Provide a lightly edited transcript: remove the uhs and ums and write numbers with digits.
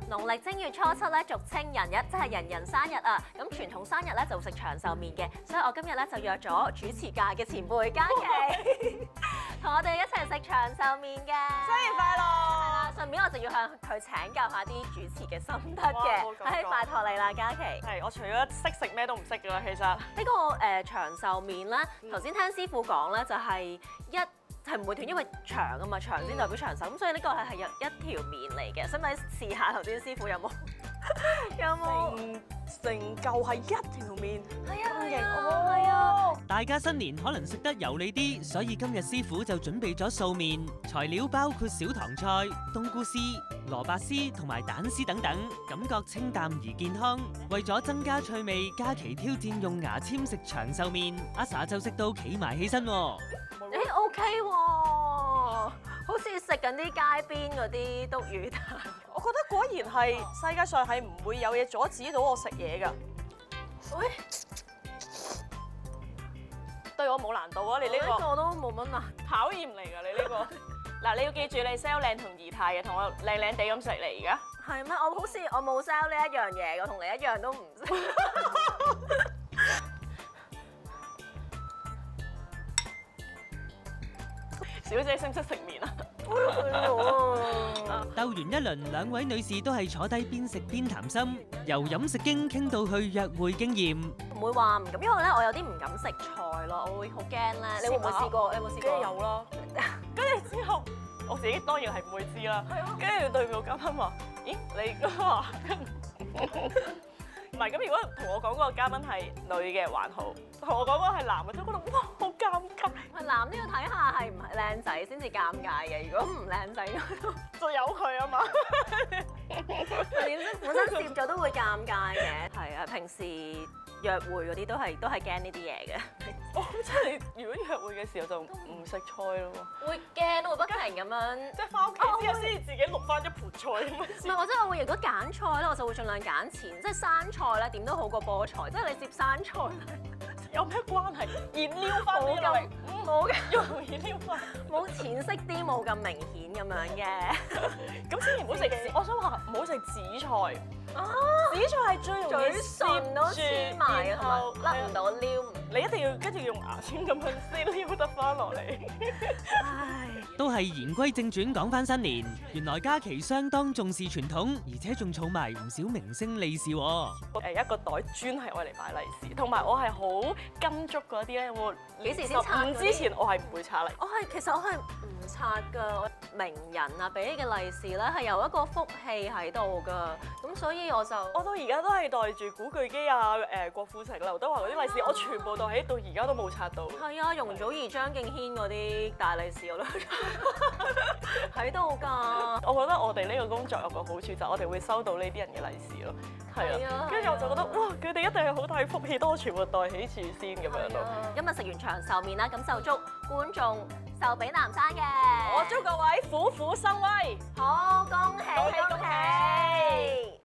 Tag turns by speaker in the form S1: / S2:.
S1: 農曆正月初七咧，俗稱人日，即係人人生日啊！咁傳統生日咧就會食長壽麵嘅，所以我今日咧就約咗主持界嘅前輩嘉琪，同我哋一齊食長壽麵嘅。
S2: 新年快樂！
S1: 係啦，順便我就要向佢請教下啲主持嘅心得嘅。係，拜託你啦，嘉琪。
S2: 係，我除咗識食咩都唔識㗎啦，其實。
S1: 呢個長壽麵咧，頭先聽師傅講咧，就係係唔會斷，因為長啊嘛，長先代表長壽，咁所以呢個係有一條麵嚟嘅。使唔使試下頭先師傅有冇？
S2: 成嚿係一條麵，
S1: 係啊！
S3: 大家新年可能食得油膩啲，所以今日師傅就準備咗素麵，材料包括小棠菜、冬菇絲、蘿蔔絲同埋蛋絲等等，感覺清淡而健康。為咗增加趣味，嘉琪挑戰用牙籤食長壽麵，阿 sa 就食到企埋起身喎。
S1: OK 喎，好似食緊啲街邊嗰啲篤魚蛋。
S2: 我覺得果然係世界上係唔會有嘢阻止到我食嘢㗎。喂，對我冇難度啊！你呢個
S1: 都冇乜難，
S2: 考驗嚟㗎，你呢個。嗱，你要記住你 sell 靚同儀態嘅，同我靚靚地咁食嚟而家。
S1: 係咩？我好似我冇 sell 呢一樣嘢，我同你一樣都唔識。
S2: 小姐識唔識食麵啊？
S3: 鬥完一輪，兩位女士都係坐低邊食邊談心，由飲食經傾到去約會經驗。
S1: 唔會話唔敢，因為咧我有啲唔敢食菜咯，我會好驚咧。你會唔會試過？你有冇試過？
S2: 梗係有啦。跟住之後，我自己當然係唔會知啦。跟住對面個嘉賓話：咦，你話？唔係咁，如果同我講嗰個嘉賓係女嘅還好，同我講嗰個係男嘅，就覺得哇好尷尬。
S1: 係男都要睇下係唔係靚仔先至尷尬嘅，如果唔靚仔
S2: 就由佢啊嘛。
S1: 點知本身攝咗都會尷尬嘅。係啊，平時約會嗰啲都係驚呢啲嘢嘅。
S2: 哦，即係如果約會嘅時候就唔食菜咯喎。
S1: 會驚，會不停咁樣，
S2: 即係翻屋企之後先至自己錄翻一盤菜咁樣。
S1: 唔係，或者我會如果揀菜咧，我就會盡量揀前，即係生菜咧點都好過菠菜，即係你攝生菜
S2: 有咩關係？熱撩翻啲落嚟，
S1: 冇嘅，
S2: 用熱撩翻，
S1: 冇淺色啲，冇咁明顯咁樣嘅。
S2: 咁千祈唔好食，我想話唔好食紫菜。紫菜係最容易
S1: 唇都黐埋，同埋甩唔到撩。
S2: 你一定要跟住用牙籤咁樣先撩得翻落嚟。
S1: 唉，
S3: 都係言歸正傳，講翻新年。原來嘉琪相當重視傳統，而且仲儲埋唔少明星利是喎。
S2: 一個袋專係愛嚟買利是，同埋我係好跟足嗰啲咧。我
S1: 幾時先拆？
S2: 之前我係唔會拆利。
S1: 其實我係唔拆㗎。名人啊，俾嘅利是咧係有一個福氣喺度㗎，咁所以我
S2: 到而家都係袋住古巨基啊、郭富城、劉德華嗰啲利是，我全部袋起，到而家都冇拆到。
S1: 係啊，容祖兒、張敬軒嗰啲大利是我都喺度㗎。
S2: 我覺得我哋呢個工作有個好處就係我哋會收到呢啲人嘅利是咯。係啊，跟住我就覺得哇，佢哋一定係好大福氣，當我全部袋起住先咁樣咯。
S1: 今日食完長壽麵啦，咁就祝觀眾壽比南山嘅。
S2: 我祝各位虎虎生威，
S1: 好，恭喜恭喜！